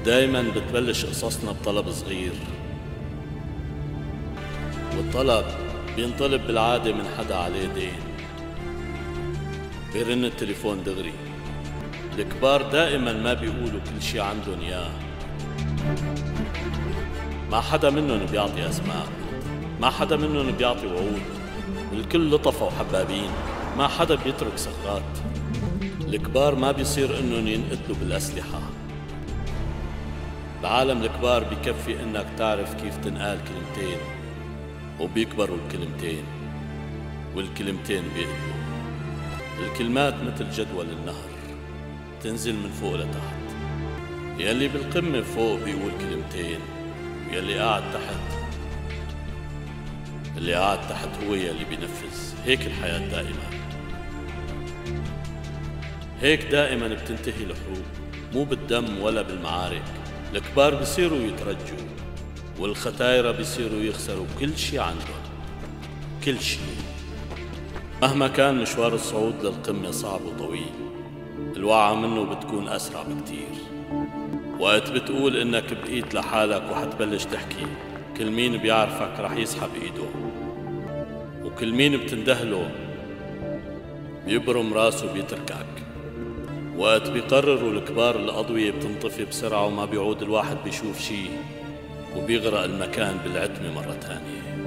دايما بتبلش قصصنا بطلب صغير، والطلب بينطلب بالعادة من حدا عليه دين. بيرن التليفون دغري. الكبار دائما ما بيقولوا كل شي عندن اياه. ما حدا منهم بيعطي اسماء، ما حدا منهم بيعطي وعود، الكل لطفة وحبابين، ما حدا بيترك ثغرات. الكبار ما بيصير انهم ينقتلوا بالاسلحة. بعالم الكبار بكفي انك تعرف كيف تنقال كلمتين، وبيكبروا الكلمتين، والكلمتين بيقتلوا. الكلمات مثل جدول النهر، تنزل من فوق لتحت. يلي بالقمة فوق بيقول كلمتين، ويلي قاعد تحت، اللي قاعد تحت هو يلي بينفذ. هيك الحياة دائما، هيك دائما بتنتهي الحروب، مو بالدم ولا بالمعارك. الكبار بيصيروا يترجوا، والختايرة بيصيروا يخسروا كل شي عندهم، كل شي. مهما كان مشوار الصعود للقمة صعب وطويل، الوعى منه بتكون أسرع بكتير. وقت بتقول إنك بقيت لحالك وحتبلش تحكي، كل مين بيعرفك رح يسحب إيده، وكل مين بتندهله بيبرم راسه بيتركك. وقت بيقرروا الكبار الأضوية بتنطفي بسرعة، وما بيعود الواحد بيشوف شي، وبيغرق المكان بالعتمة مرة تانية.